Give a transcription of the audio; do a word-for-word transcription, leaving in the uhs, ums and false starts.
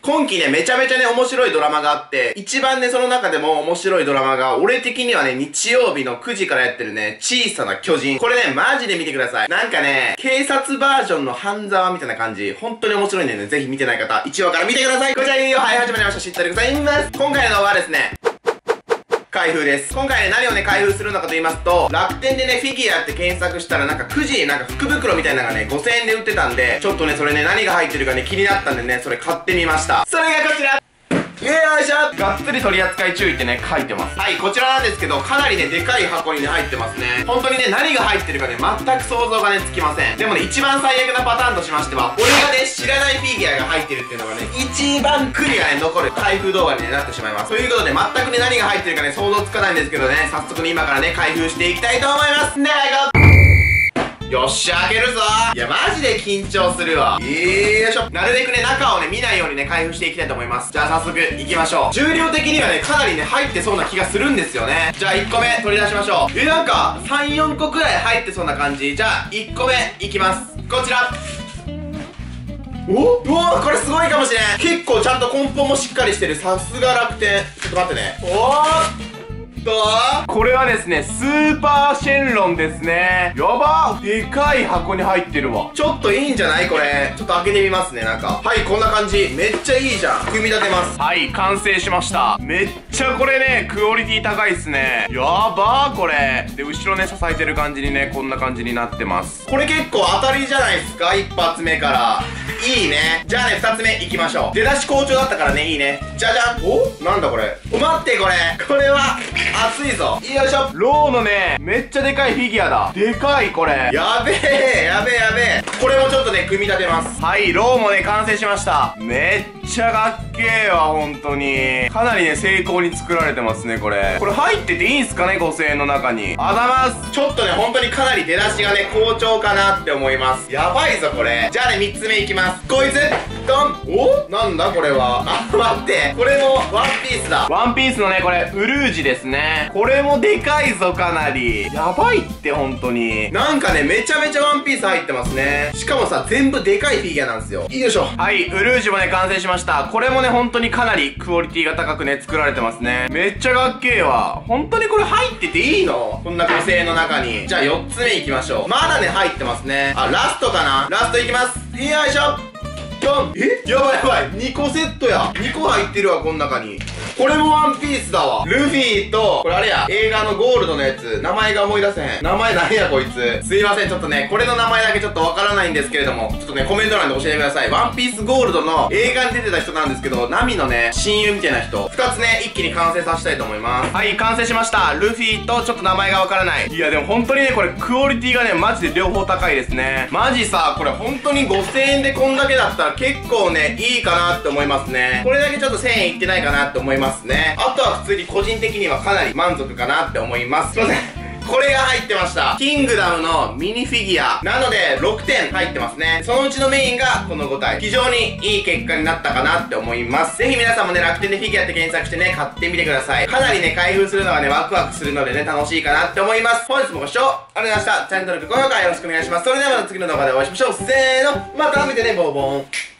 今期ね、めちゃめちゃね、面白いドラマがあって、一番ね、その中でも面白いドラマが、俺的にはね、日曜日のくじからやってるね、小さな巨人。これね、マジで見てください。なんかね、警察バージョンの半沢みたいな感じ。本当に面白いんでね、ぜひ見てない方、いちわから見てください。こちらいいよ、はい、始まりました。しっとりございます。今回の動画はですね、開封です。今回ね、何をね、開封するのかと言いますと、楽天でね、フィギュアって検索したらなんかくじ、なんか福袋みたいなのがね、ごせんえんで売ってたんで、ちょっとね、それね、何が入ってるかね、気になったんでね、それ買ってみました。それがこちらよいしょ、がっつり取り扱い注意ってね、書いてます。はい、こちらなんですけど、かなりね、でかい箱にね、入ってますね。本当にね、何が入ってるかね、全く想像がね、つきません。でもね、一番最悪なパターンとしましては、俺がね、知らないフィギュアが入ってるっていうのがね、一番悔いがね、残る開封動画に、ね、なってしまいます。ということで、全くね、何が入ってるかね、想像つかないんですけどね、早速ね、今からね、開封していきたいと思います。ねえ、よっしゃ、開けるぞー。いや、マジで緊張するわ。よいしょ。なるべくね、中をね、見ないようにね、開封していきたいと思います。じゃあ、早速、行きましょう。重量的にはね、かなりね、入ってそうな気がするんですよね。じゃあ、いっこめ、取り出しましょう。え、なんか、さん、よんこくらい入ってそうな感じ。じゃあ、いっこめ、いきます。こちら。おうわー、これすごいかもしれん。結構ちゃんと根本もしっかりしてる。さすが楽天。ちょっと待ってね。おーどう？これはですね、スーパーシェンロンですね。やばー、でかい箱に入ってるわ。ちょっといいんじゃない？これ。ちょっと開けてみますね、なんか。はい、こんな感じ。めっちゃいいじゃん。組み立てます。はい、完成しました。めっちゃこれね、クオリティ高いっすね。やばー、これ。で、後ろね、支えてる感じにね、こんな感じになってます。これ結構当たりじゃないですか？一発目から。いいね。じゃあね、二つ目いきましょう。出だし好調だったからね、いいね。じゃじゃん。お？なんだこれ。お、待って、これ。これは、熱いぞ。よいしょ。ローのね、めっちゃでかいフィギュアだ。でかい、これ。やべえ、やべえ、やべえ。これもちょっとね、組み立てます。はい、ローもね、完成しました。めっちゃかっけえわ、ほんとに。かなりね、精巧に作られてますね、これ。これ入ってていいんすかね、ごせんえんの中に。あざます。ちょっとね、ほんとにかなり出だしがね、好調かなって思います。やばいぞ、これ。じゃあね、みっつめいきます。こいつドン。お？なんだこれは。あ、待って。これもワンピースだ。ワンピースのね、これ、ウルージですね。これもでかいぞ、かなり。やばいって、ほんとに。なんかね、めちゃめちゃワンピース入ってますね。しかもさ、全部でかいフィギュアなんですよ。よいしょ。はい、ウルージもね、完成しました。これもね、ほんとにかなりクオリティが高くね、作られてますね。めっちゃかっけえわ。ほんとにこれ入ってていいの？こんなごせんえんの中に。じゃあよっつめいきましょう。まだね、入ってますね。あ、ラストかな？ラストいきます。よいしょ。え？やばいやばい。にこセットや。にこ入ってるわ、この中に。これもワンピースだわ。ルフィと、これあれや、映画のゴールドのやつ。名前が思い出せへん。名前何やこいつ。すいません、ちょっとね、これの名前だけちょっとわからないんですけれども、ちょっとね、コメント欄で教えてください。ワンピースゴールドの映画に出てた人なんですけど、ナミのね、親友みたいな人。ふたつね、一気に完成させたいと思います。はい、完成しました。ルフィと、ちょっと名前がわからない。いや、でも本当にね、これ、クオリティがね、マジで両方高いですね。マジさ、これ本当にごせんえんでこんだけだったら結構ね、いいかなって思いますね。これだけちょっとせんえんいってないかなって思いますね。あとは普通に個人的にはかなり満足かなって思います。すいません。これが入ってました。キングダムのミニフィギュア。なので、ろくてん入ってますね。そのうちのメインがこのごたい。非常にいい結果になったかなって思います。ぜひ皆さんもね、楽天でフィギュアって検索してね、買ってみてください。かなりね、開封するのはね、ワクワクするのでね、楽しいかなって思います。本日もご視聴ありがとうございました。チャンネル登録、高評価よろしくお願いします。それではまた次の動画でお会いしましょう。せーの、また見てね、ボーボーン。